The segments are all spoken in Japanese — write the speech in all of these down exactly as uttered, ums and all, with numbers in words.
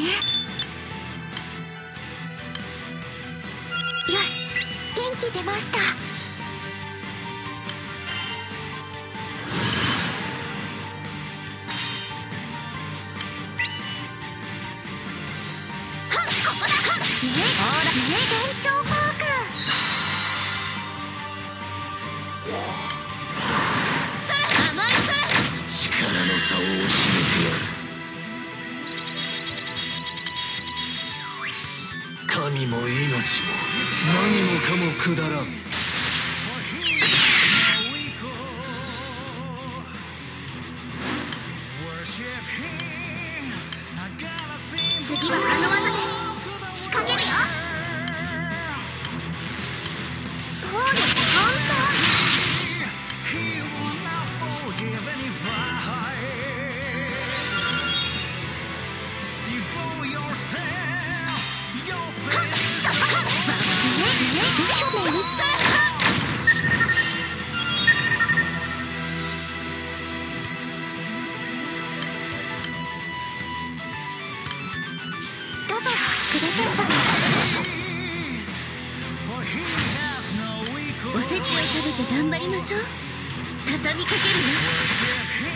ね。よし、元気出ました。 力の差を教えてやる。神も命も何もかもくだらん。 次はあの技で仕掛けるよ。暴力本当。どうぞくれちゃったんです。おせちを食べて頑張りましょう。畳みかけるよ。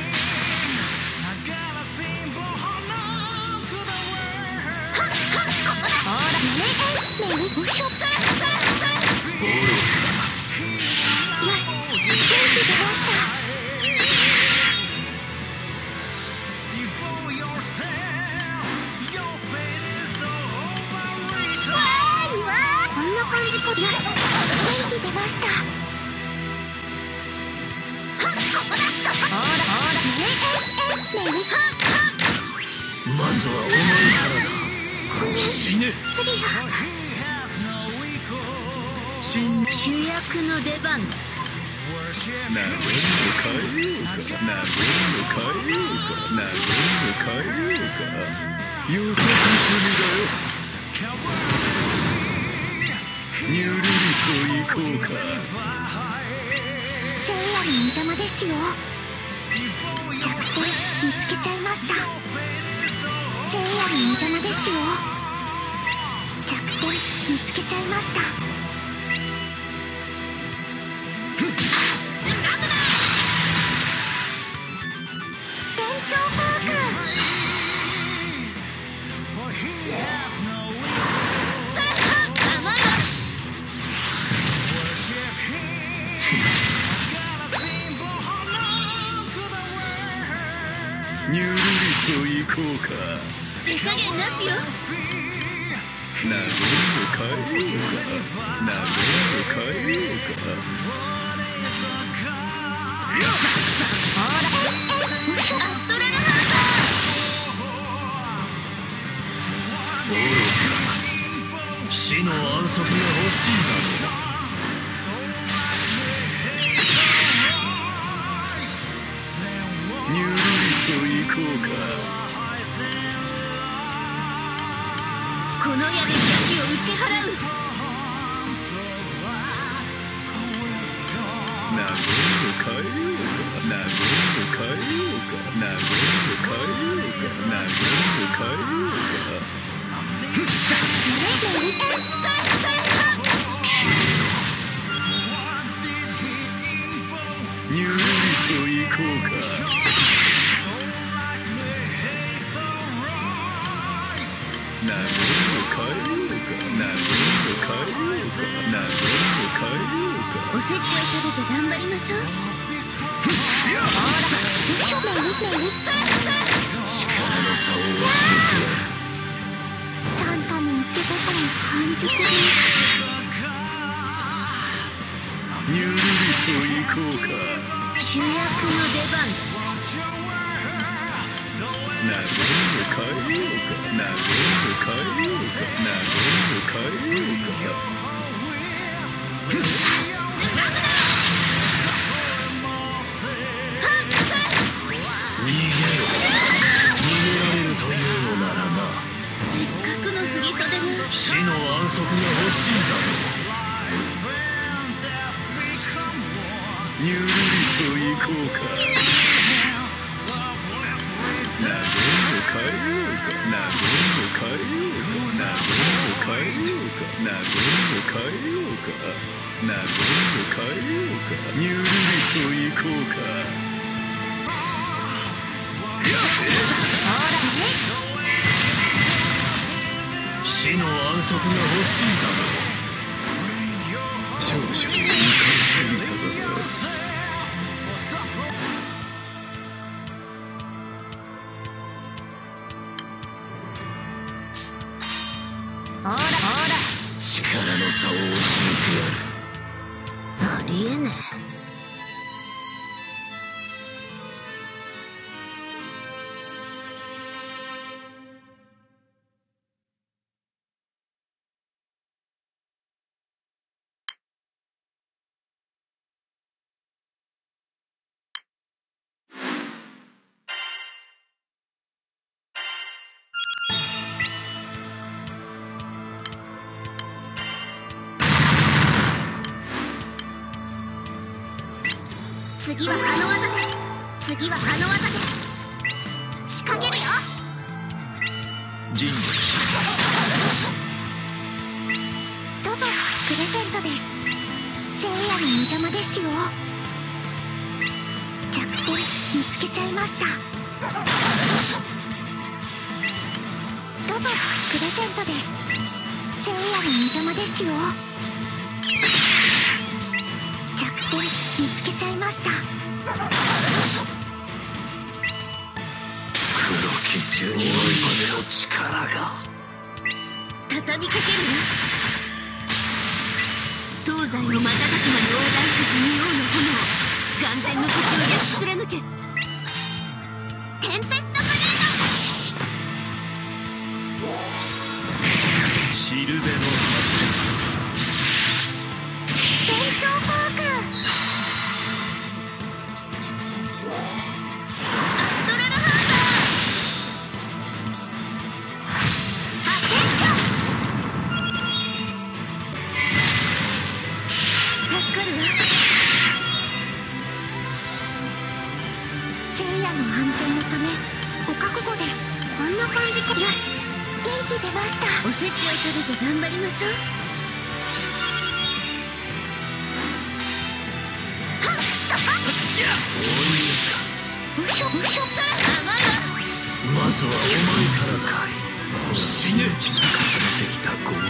まずはお前からだ。死ね。 主役の出番だ。 なめんの変えようか、なめんの変えようか、なめんの変えようか。予測済みだよ。にゅるりと行こうか。 聖夜の御霊ですよ。弱点見つけちゃいました。聖夜の御霊ですよ。弱点見つけちゃいました。 にゅるりと行こうか。 手加減なしよ。 なめんの変えようか、なめんの変えようか。 アストラルハ愚か。死の安息が欲しいだろう。 にゅるりと行こうか。 この矢で邪気を打ち払う。 なめんの変えようか、なめんの変えようか、なめんの変えようか、なめんの変えようか。にゅるりと行こうか。なめんの変えようか、なめんの変えようか、なめんの変えようか。 おせちを食べて頑張りましょう。 力の差を教えてやる。 サンタのお仕事の半熟です。 にゅるりと行こうか。 主役の出番だ。 なめんの変えようか、なめんの変えようか、なめんの変えようか。 逃げろ。逃げられるというのならな。 せっかくの振り袖が。 死の安息が欲しいだろう。 にゅるりと行こうか。なめんの変えようか、なめんの変流れを変えようか。流れを変えようか。ニューリリと行こうか。 死の安息が欲しいだろう。 少々怒りすぎただろう。 ほらほら、 力の差を教えてやる。 ありえねえ。 次はあの技で、次はあの技で仕掛けるよ。 人類どうぞ、プレゼントです。聖夜の無邪魔ですよ。弱点見つけちゃいました。どうぞ、プレゼントです。聖夜の無邪魔ですよ。弱点見つけちゃいました。 黒き十二のの力が畳みかけるよ。東西を瞬く間に横断する仁王の炎、眼前の敵を焼き貫け。 テンペストブレード。 シルベの天頂フォーク。 おせちを食べて頑張りましょう。 まずはお前からかい。死ね。重ねてきた豪華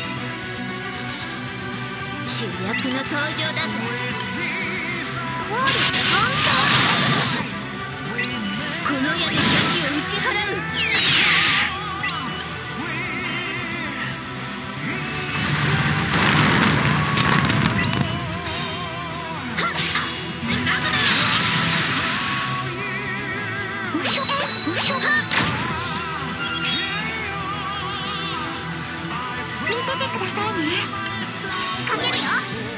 主役の登場だぜ。この矢で邪気を打ち払う。 見ててくださいね。仕掛けるよ。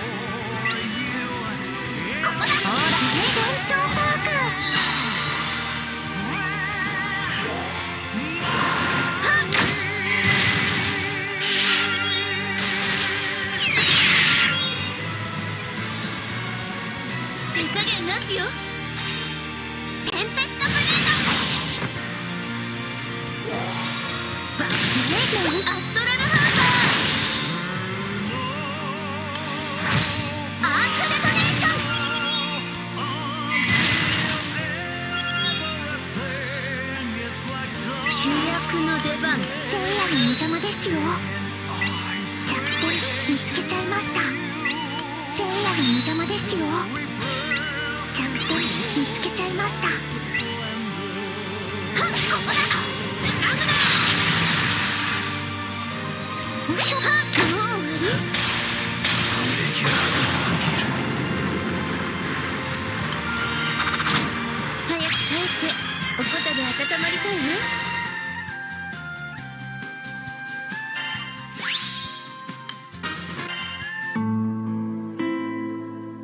ここだ。ほら、天頂フォーク。 手加減なしよ。 テンペストブレード。バックレード。アストラルハーバー。アークデトネーション。 主役の出番。 聖夜の無邪魔ですよ。弱点見つけちゃいました。聖夜の無邪魔ですよ。弱点見つけちゃいました。はっ、ここだ。うしょ、はっ、もう終わり。 レギュラーがすぎる。 早く帰っておこたで温まりたいね。